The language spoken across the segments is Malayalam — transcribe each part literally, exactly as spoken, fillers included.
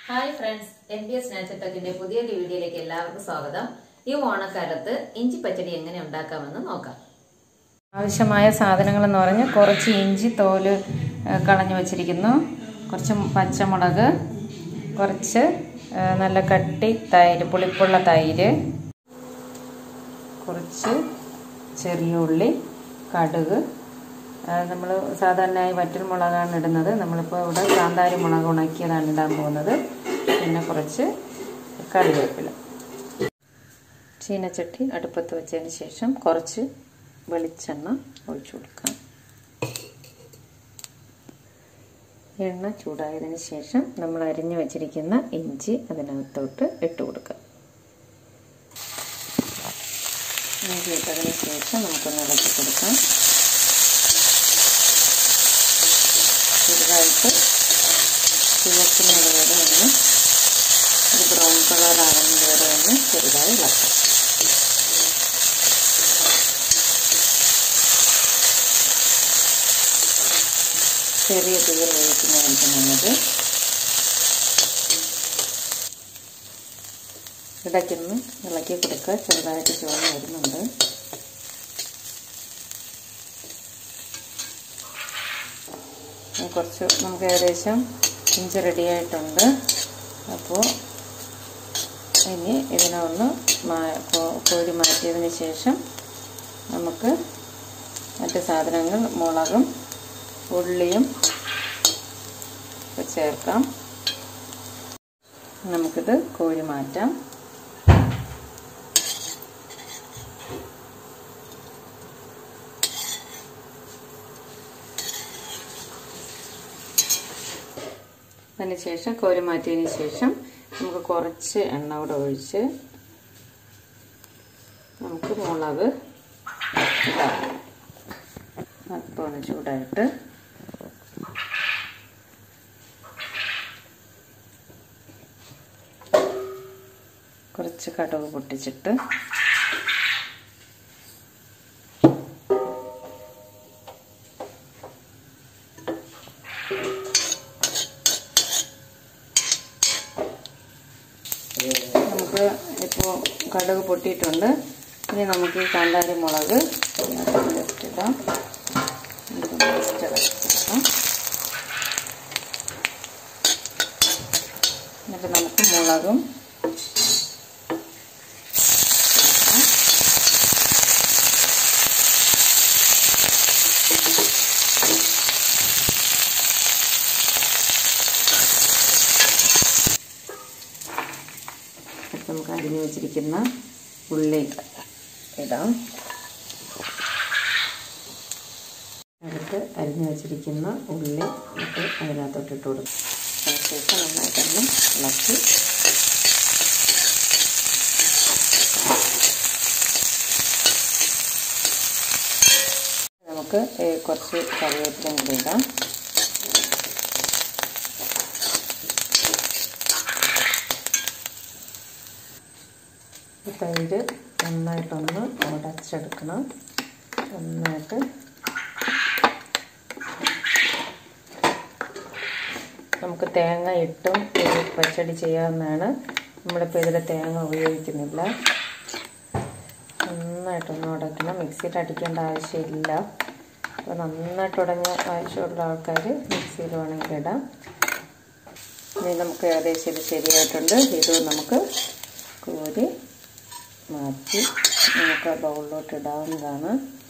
Hi friends, N B S natural ടെക്കിന്റെ പുതിയൊരു വീഡിയോയിലേക്ക് എല്ലാവർക്കും സ്വാഗതം. ഈ ഓണക്കാലത്ത് ഇഞ്ചി പച്ചടി എങ്ങനെ ഉണ്ടാക്കാമെന്ന് നോക്കാം. ആവശ്യമായ സാധനങ്ങൾ എന്ന് പറഞ്ഞാൽ കുറച്ച് ഇഞ്ചി തോല് കളഞ്ഞു വച്ചിരിക്കുന്നു, കുറച്ച് പച്ചമുളക്, കുറച്ച് നല്ല കട്ടി തൈര്, പുളിപ്പുള്ള തൈര്, കുറച്ച് ചെറിയ ഉള്ളി, കടുക്. നമ്മൾ സാധാരണയായി വറ്റൽ മുളകാണ് ഇടുന്നത്. നമ്മളിപ്പോൾ ഇവിടെ കാന്താരി മുളക് ഉണക്കിയതാണ് ഇടാൻ പോകുന്നത്. പിന്നെ കുറച്ച് കറിവേപ്പില. ചീനച്ചട്ടി അടുപ്പത്ത് വെച്ചതിന് ശേഷം കുറച്ച് വെളിച്ചെണ്ണ ഒഴിച്ചു കൊടുക്കാം. എണ്ണ ചൂടായതിന് ശേഷം നമ്മൾ അരിഞ്ഞു വെച്ചിരിക്കുന്ന ഇഞ്ചി അതിനകത്തോട്ട് ഇട്ട് കൊടുക്കാം. ഇഞ്ചി ഇട്ടതിന് ശേഷം നമുക്കൊന്ന് ഇളക്കി കൊടുക്കാം. ചെറുതായിട്ട് ചുവക്കുന്നത് വരെ ഒന്ന് ഒരു ബ്രൗൺ കളറാകുന്നത് വരെ ഒന്ന് ചെറുതായി ഇളക്കാം. ചെറിയ തീയിൽ വേവിക്കുന്നതായിരിക്കും നല്ലത്. ഇടയ്ക്കൊന്ന് ഇളക്കി കൊടുക്കുക. ചെറുതായിട്ട് ചുവന്ന് വരുന്നുണ്ട്. കുറച്ച് നമുക്ക് ഏകദേശം ഇഞ്ചി റെഡിയായിട്ടുണ്ട്. അപ്പോൾ ഇനി ഇതിനെ ഒന്ന് കോരി മാറ്റിയതിന് ശേഷം നമുക്ക് മറ്റ് സാധനങ്ങൾ മുളകും ഉള്ളിയും ചേർക്കാം. നമുക്കിത് കോരി മാറ്റാം. അതിന് ശേഷം കോരി മാറ്റിയതിന് ശേഷം നമുക്ക് കുറച്ച് എണ്ണ കൂടെ ഒഴിച്ച് നമുക്ക് മുളക് ഇടാം. അപ്പോൾ ഒന്ന് ചൂടായിട്ട് കുറച്ച് കടുക് പൊട്ടിച്ചിട്ട് നമുക്ക് ഇപ്പോൾ കടുക് പൊട്ടിയിട്ടുണ്ട്. ഇനി നമുക്ക് ഈ കാന്താരി മുളക് ജസ്റ്റ് ഇടാം. ജസ്റ്റ് ഇളക്കിയിടാം. എന്നിട്ട് നമുക്ക് മുളകും നമുക്ക് അരിഞ്ഞു വെച്ചിരിക്കുന്ന ഉള്ളി ഇടാം. അടുത്ത് അരിഞ്ഞു വെച്ചിരിക്കുന്ന ഉള്ളി ഇട്ട് അതിനകത്തോട്ട് ഇട്ട് കൊടുക്കും. അതിനുശേഷം നന്നായിട്ടൊന്ന് ഇളക്കി നമുക്ക് കുറച്ച് കറിവേപ്പിലയും കൂടി ഇടാം. തൈര് നന്നായിട്ടൊന്ന് ഉടച്ചെടുക്കണം. നന്നായിട്ട് നമുക്ക് തേങ്ങ ഇട്ടും പച്ചടി ചെയ്യാവുന്നതാണ്. നമ്മളിപ്പോൾ ഇതിൽ തേങ്ങ ഉപയോഗിക്കുന്നില്ല. നന്നായിട്ടൊന്ന് ഉടയ്ക്കണം. മിക്സിയിൽ അടിക്കേണ്ട ആവശ്യമില്ല. അപ്പോൾ നന്നായിട്ട് ഉടഞ്ഞ ആവശ്യമുള്ള ആൾക്കാർ മിക്സിയിൽ വേണമെങ്കിൽ ഇടാം. ഇനി നമുക്ക് ഏകദേശം ഇത് ശരിയായിട്ടുണ്ട്. ഇത് നമുക്ക് കോരി മാറ്റി നമുക്ക് ആ ബൗളിലോട്ട് ഇടാവുന്നതാണ്.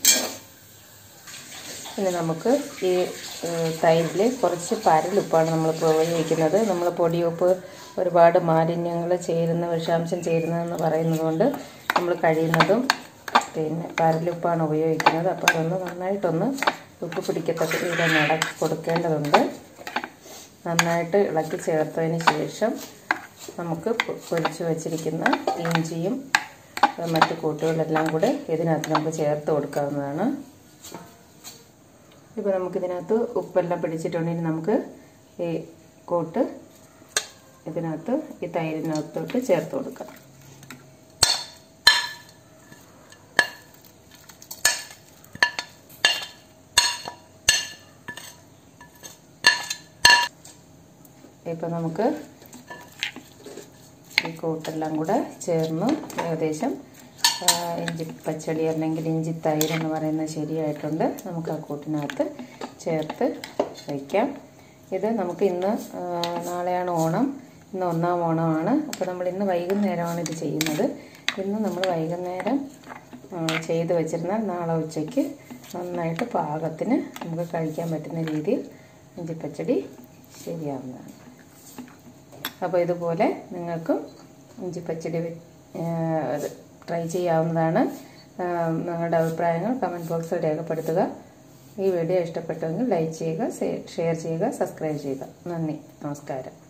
പിന്നെ നമുക്ക് ഈ തൈരിൽ കുറച്ച് പരലുപ്പാണ് നമ്മൾ ഉപയോഗിക്കുന്നത്. നമ്മൾ പൊടിയുപ്പ് ഒരുപാട് മാലിന്യങ്ങൾ ചേരുന്ന വിഷാംശം ചേരുന്നതെന്ന് പറയുന്നത് കൊണ്ട് നമ്മൾ കഴിയുന്നതും പിന്നെ പരലുപ്പാണ് ഉപയോഗിക്കുന്നത്. അപ്പോൾ അതൊന്ന് നന്നായിട്ടൊന്ന് ഉപ്പ് പിടിക്കത്തക്ക രീതിയിൽ ഇളക്കി കൊടുക്കേണ്ടതുണ്ട്. നന്നായിട്ട് ഇളക്കി ചേർത്തതിന് ശേഷം നമുക്ക് പൊരിച്ച് വച്ചിരിക്കുന്ന ഇഞ്ചിയും മറ്റു കൂട്ടുകളെല്ലാം കൂടെ ഇതിനകത്ത് നമുക്ക് ചേർത്ത് കൊടുക്കാവുന്നതാണ്. ഇപ്പോൾ നമുക്കിതിനകത്ത് ഉപ്പെല്ലാം പിടിച്ചിട്ടുണ്ടെങ്കിൽ നമുക്ക് ഈ കൂട്ട് ഇതിനകത്ത് ഈ തൈരിനകത്തോട്ട് ചേർത്ത് കൊടുക്കാം. ഇപ്പോൾ നമുക്ക് ഈ കൂട്ടെല്ലാം കൂടെ ചേർന്ന് ഏകദേശം ഇഞ്ചി പച്ചടി അല്ലെങ്കിൽ ഇഞ്ചി തൈര് എന്ന് പറയുന്നത് ശരിയായിട്ടുണ്ട്. നമുക്ക് ആ കൂട്ടിനകത്ത് ചേർത്ത് വയ്ക്കാം. ഇത് നമുക്ക് ഇന്ന് നാളെയാണ് ഓണം, ഇന്ന് ഒന്നാം ഓണമാണ്. അപ്പോൾ നമ്മൾ ഇന്ന് വൈകുന്നേരമാണ് ഇത് ചെയ്യുന്നത്. ഇന്ന് നമ്മൾ വൈകുന്നേരം ചെയ്ത് വെച്ചിരുന്നാൽ നാളെ ഉച്ചയ്ക്ക് നന്നായിട്ട് പാകത്തിന് നമുക്ക് കഴിക്കാൻ പറ്റുന്ന രീതിയിൽ ഇഞ്ചിപ്പച്ചടി ശരിയാവുന്നതാണ്. അപ്പോൾ ഇതുപോലെ നിങ്ങൾക്കും ഇഞ്ചിപ്പച്ചടി ട്രൈ ചെയ്യാവുന്നതാണ്. നിങ്ങളുടെ അഭിപ്രായങ്ങൾ കമൻറ്റ് ബോക്സിൽ രേഖപ്പെടുത്തുക. ഈ വീഡിയോ ഇഷ്ടപ്പെട്ടുവെങ്കിൽ ലൈക്ക് ചെയ്യുക, ഷെയർ ചെയ്യുക, സബ്സ്ക്രൈബ് ചെയ്യുക. നന്ദി, നമസ്കാരം.